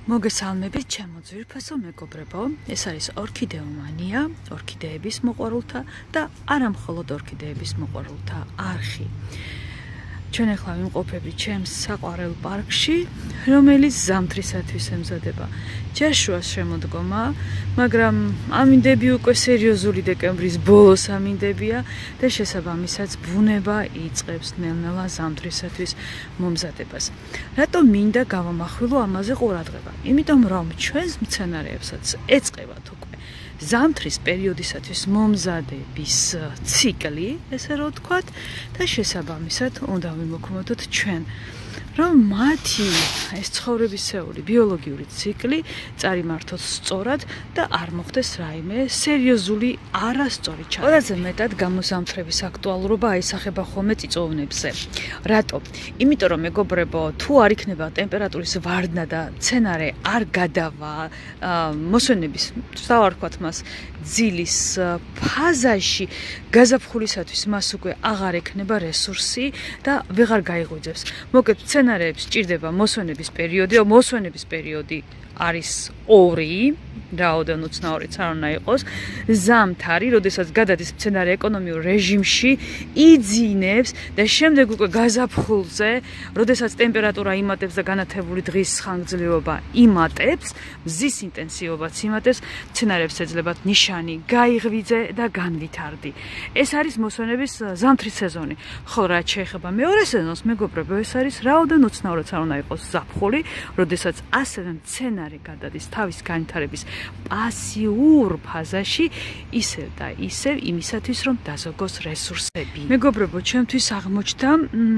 მოგესალმებით ჩემო ძვირფასო მეგობრებო, ეს არის ორქიდეომანია, ორქიდეების მოყვარულთა და არა მხოლოდ ორქიდეების მოყვარულთა არხი. ჩვენ ახლა ვიმყოფებით ჩემს საყვარელ პარკში, რომელიც ზამთრისათვის ემზადება. ჯაშუას შემოდგომა, მაგრამ ამინდები უკვე სერიოზული დეკემბრის ბოლოს ამინდებია და შესაბამისად ბუნება იწყებს ნელ-ნელა ზამთრისათვის მომზადებას. რატომ მინდა გავამახვილო ამაზე ყურადღება? იმიტომ რომ ჩვენს მცენარეებსაც ეწყებათ უკვე ზამთრის პერიოდისათვის მომზადების ციკლი, ესე რომ ვთქვათ, და შესაბამისად უნდა ვიმოქმედოთ ჩვენ, რომ მათი ეს ცხოვრებისეული ბიოლოგიური ციკლი წარიმართოს სწორად და არ მოხდეს რაიმე სერიოზული არასწორი ჩარევა. ყველაზე მეტად გამოზამთრების აქტუალურობა აისახება ხოლმე წიწვოვნებზე. რატო? იმიტომ რომ მეგობრებო, თუ არ იქნება ტემპერატურის ვარდნა და მცენარე არ გადავა მოსვენების, ვთქვათ მას, ძილის ფაზაში, გაზაფხულისათვის მას უკვე აღარ ექნება რესურსი და ვეღარ გაიღვიძებს. მოკლედ მცენარეებს სჭირდება მოსვენების პერიოდი, მოსვენების პერიოდი არის 2, რაოდენ უცნაურიც არ უნდა იყოს, ზამთარი, როდესაც გადადის მცენარე ეკონომიურ რეჟიმში, იძინებს და შემდეგ უკვე გაზაფხულზე, როდესაც ტემპერატურა იმატებს და განათებული დღის ხანგრძლივობა იმატებს, მზის ინტენსივობაც იმატებს, მცენარეებს ეძლებათ ნიშანი გაიღვიძე და განვითარდი. ეს არის მოსვენების ზამთრის სეზონი. ხოლო რაც შეეხება მეორე სეზონს, მეგობრებო, ეს არის რაოდენ უცნაურიც არ უნდა იყოს ზაფხული, როდესაც ასევე მცენარე გადადის თავის განვითარების პასიურ ფაზაში, ისევ და ისევ იმისათვის, რომ დაზოგოს რესურსები. მეგობრებო, ჩემთვის აღმოჩნდა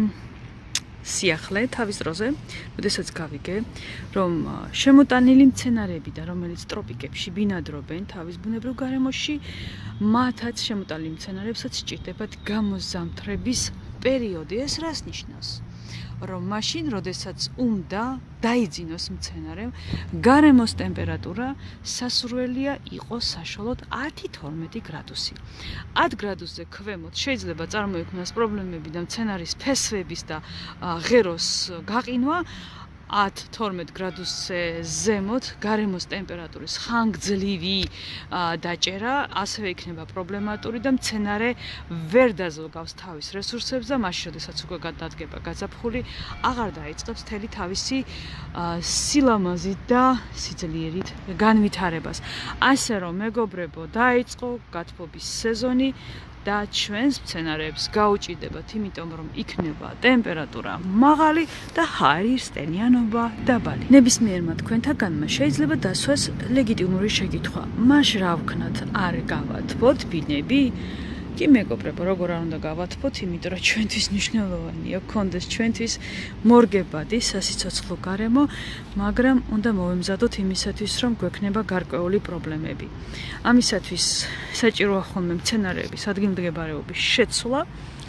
სიახლე თავის დროზე, როდესაც გავიგე, რომ შემოტანილი მცენარეები და რომელიც ტროპიკებში ბინადრობენ თავის ბუნებრივ გარემოში, მათაც შემოტანილი მცენარეებსაც სჭირდებათ გამოზამთრების პერიოდი. ეს რას ნიშნავს? რომ მაშინ, როდესაც უნდა დაიძინოს მცენარემ, გარემოს ტემპერატურა სასურველია იყოს საშუალოდ 10-12 გრადუსი. 10 გრადუსზე ქვემოთ შეიძლება წარმოიქმნას პრობლემები და მცენარის ფესვების და ღეროს გაყინვა. 10-12 გრადუსზე ზემოთ გარემოს ტემპერატურის ხანგრძლივი დაჭერა ასევე იქნება პრობლემატური და მცენარე ვერ დაზოგავს თავის რესურსებს და მაშინ, როდესაც უკვე გადადგება გაზაფხული, აღარ დაიწყებს მთელი თავისი სილამაზით და სიძლიერით განვითარებას. ასე რომ, მეგობრებო, დაიწყო გათბობის სეზონი და ჩვენს მცენარეებს გაუჭირდებათ, იმიტომ რომ იქნება ტემპერატურა მაღალი და ჰაერის-ტენიანობა დაბალი. ნებისმიერმა თქვენთაგანმა შეიძლება დასვას ლეგიტიმური შეკითხვა: მაშ რა ვქნათ, არ გავათბოთ ბინები? კი მეგობრებო, როგორ არ უნდა გავათბოთ, იმიტომ რომ ჩვენთვის მნიშვნელოვანია გქონდეს ჩვენთვის მორგებადი სასიცოცხლო გარემო, მაგრამ უნდა მოვემზადოთ იმისათვის, რომ გვექნება გარკვეული პრობლემები. ამისათვის საჭიროა ხოლმე მცენარეების ადგილმდებარეობის შეცვლა.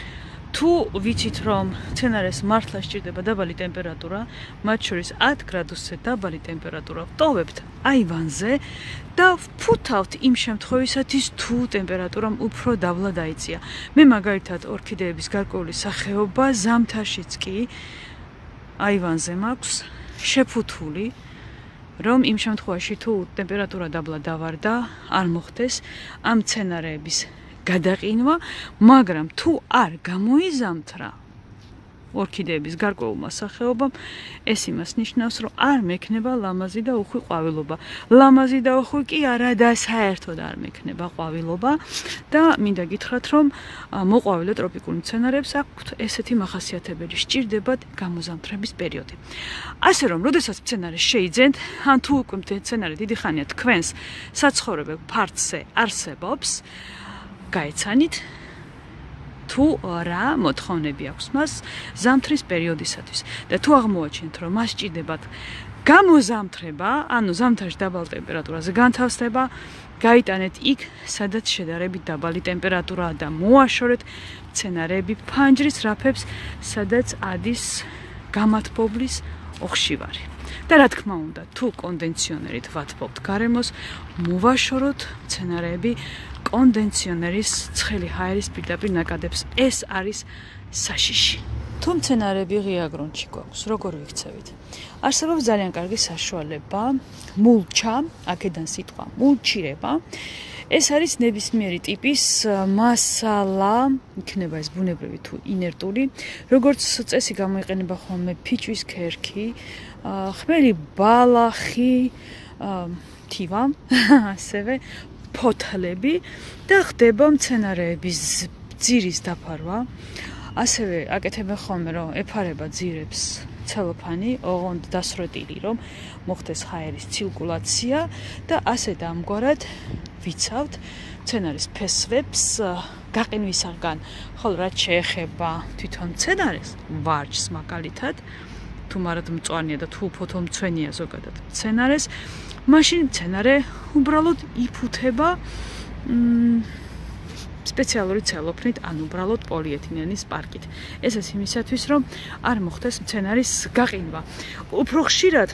თუ ვიცით, რომ მცენარეს მართლა სჭირდება დაბალი ტემპერატურა, მათ შორის 10 გრადუსზე დაბალი ტემპერატურა ვტოვებთ აივანზე და ვფუთავთ იმ შემთხვევისათვის, თუ ტემპერატურამ უფრო დაბლა დაიწია. მე მაგალითად ორქიდეების გარკვეული სახეობა ზამთარშიც კი აივანზე მაქვს შეფუთული, რომ იმ შემთხვევაში, თუ ტემპერატურა დაბლა დავარდა, არ მოხდეს ამ მცენარეების გადაყინვა, მაგრამ თუ არ გამოიზამთრა ორქიდეების გარკვეულმა სახეობამ, ეს იმას ნიშნავს, რომ არ მექნება ლამაზი და უხვი ყვავილობა. ლამაზი და უხვი კი არა და საერთოდ არ მექნება ყვავილობა და მინდა გითხრათ, რომ მოყვავილე ტროპიკული მცენარეებს აქვთ ესეთი მახასიათებელი, სჭირდებათ გამოზამთრების პერიოდი. ასე რომ, როდესაც მცენარეს შეიძენთ, ან თუ უკვე მცენარე დიდი ხანია თქვენს საცხოვრებელ ფარდზე არსებობს, გაეცანით თუ რა მოთხოვნები აქვს მას ზამთრის პერიოდისათვის და თუ აღმოაჩინეთ, რომ მას სჭირდებათ გამოზამთრება, ანუ ზამთარში დაბალ ტემპერატურაზე განთავსდება, გაიტანეთ იქ, სადაც შედარებით დაბალი ტემპერატურაა და მოაშორეთ მცენარეები ფანჯრის რაფებს, სადაც ადის გამათბობლის ოხშივარი. და რა თქმა უნდა, თუ კონდენციონერით ვათბობთ გარემოს, მოვაშოროთ მცენარეები კონდენციონერის ცხელი ჰაერის პირდაპირ ნაკადებს. ეს არის საშიში. თუ მცენარები ღია გრუნტში გვაქვს, როგორ ვიქცევით? არსებობს ძალიან კარგი საშუალება მულჩა, აქედან სიტყვა მულჩირება. ეს არის ნებისმიერი ტიპის მასალა, იქნება ეს ბუნებრივი თუ ინერტული, როგორც წესი გამოიყენება ხოლმე ფიჭვის ქერქი, ხმელი ბალახი, თივა, ასევე ფოთლები და ხდება მცენარეების ძირის დაფარვა. ასევე აკეთებენ ხოლმე, რომ ეფარება ძირებს ცელოფანი, ოღონდ დასროტილი, რომ მოხდეს ჰაერის ცირკულაცია და ასე და ამგვარად ვიცავთ მცენარის ფესვებს გაყინვისაგან. ხოლო რაც შეეხება თვითონ მცენარეს, ვარჯს მაგალითად, თუ მარად მწვანეა და თუ ფოთოლმცვენია ზოგადად მცენარეს, მაშინ მცენარე უბრალოდ იფუთება სპეციალური ცელოფნით, ან უბრალოდ პოლიეთილენის პარკით. ესეც იმისათვის, რომ არ მოხდეს მცენარის გაყინვა. უფრო ხშირად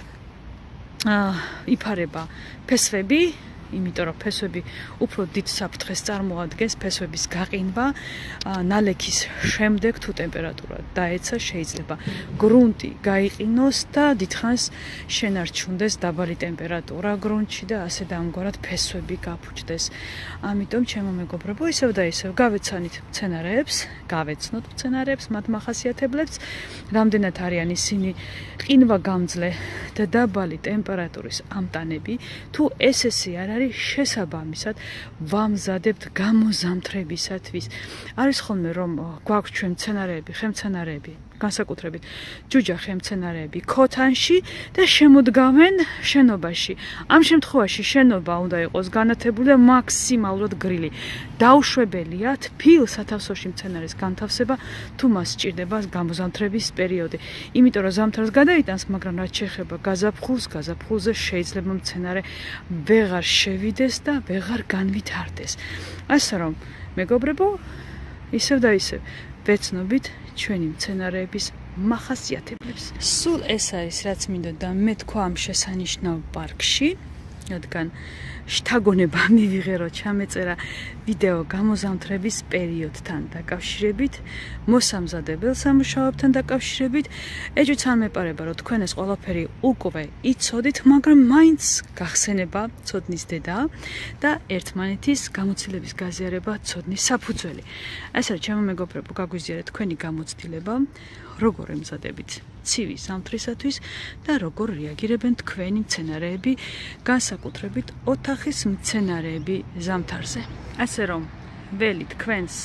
იფარება ფესვები, იმიტომ რომ ფესვები უფრო დიდ საფრთხეს წარმოადგენს, ფესვების გაყინვა, ნალექის შემდეგ თუ ტემპერატურა დაეცა, შეიძლება გრუნტი გაიყინოს და დიდხანს შენარჩუნდეს დაბალი ტემპერატურა გრუნტში და ასე და ამგვარად ფესვები გაფუჭდეს. ამიტომ ჩემო მეგობრებო, ისევ და ისევ გავეცანით მცენარეებს, გავეცნოთ მცენარეებს, მათ მახასიათებლებს, რამდენად არიან ისინი ყინვაგამძლე და დაბალი ტემპერატურის ამტანები, თუ ესესი არ არის შესაბამისად ვამზადებთ გამოზამთრებისათვის. არის ხოლმე რომ გვაქვს ჩვენ მცენარეები, ხემცენარეები, განსაკუთრებით ჯუჯა ხემცენარეები ქოთანში და შემოდგამენ შენობაში. ამ შემთხვევაში შენობა უნდა იყოს განათებული და მაქსიმალურად გრილი. დაუშვებელია თბილ სათავსოში მცენარის განთავსება, თუ მას სჭირდება გამოზამთრების პერიოდი. იმიტომ რომ ზამთარს გადაიტანს, მაგრამ რაც შეეხება გაზაფხულზე შეიძლება მცენარე ვეღარ შევიდეს და ვეღარ განვითარდეს. ასე რომ, მეგობრებო, ისევ და ისევ ვეცნობით ჩვენი მცენარეების მახასიათებლებს. სულ ეს არის, რაც მინდოდა მე თქვა ამ შესანიშნავ პარკში, რადგან შთაგონება მივიღე, რომ ჩამეწერა ვიდეო გამოზამთრების პერიოდთან დაკავშირებით, მოსამზადებელ სამუშაოებთან დაკავშირებით. ეჭვიც არ მეპარება, რომ თქვენ ეს ყველაფერი უკვე იცოდით, მაგრამ მაინც გახსენება ცოდნის დედა და ერთმანეთის გამოცდილების გაზიარება ცოდნის საფუძველი. ასე რომ, ჩემო მეგობრებო, გაგვიზიარეთ თქვენი გამოცდილება, როგორ ემზადებით ცივი ზამთრისათვის და როგორ რეაგირებენ თქვენი მცენარეები, განსაკუთრებით ოთახის მცენარეები ზამთარზე. ასე რომ, ველი თქვენს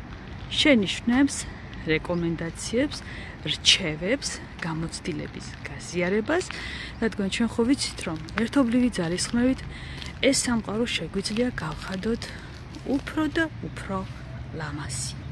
შენიშვნებს, რეკომენდაციებს, რჩევებს, გამოცდილების გაზიარებას, რადგან ჩვენ ხო ვიცით, რომ ერთობლივი ძალისხმევით ეს სამყარო შეგვიძლია გავხადოთ უფრო და უფრო ლამაზი.